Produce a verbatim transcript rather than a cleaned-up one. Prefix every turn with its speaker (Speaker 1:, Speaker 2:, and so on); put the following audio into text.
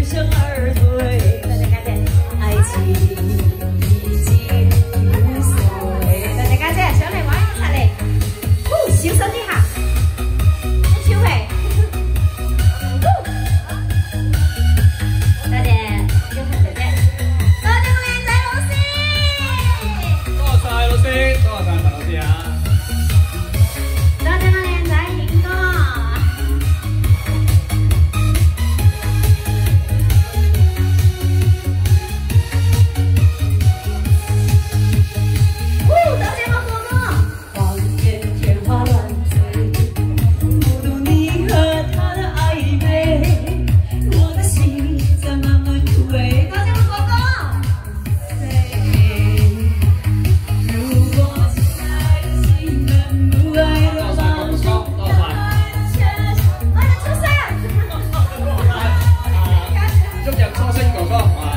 Speaker 1: 生而退。大家感谢，爱情已经无所谓。大家感谢，小雷玩一下嘞，哦，小声一下，小慧，大家小慧姐姐，多謝我靚仔老師，
Speaker 2: 多謝老師，多謝陳老師啊！
Speaker 1: 多謝我靚仔顯哥。哦，多謝我哥哥。望見天花亂墜，目睹你和他的曖昧，我的心在慢慢枯萎。多謝我哥哥。如果親愛的心能不愛的話。
Speaker 2: 祝日初升哥哥啊！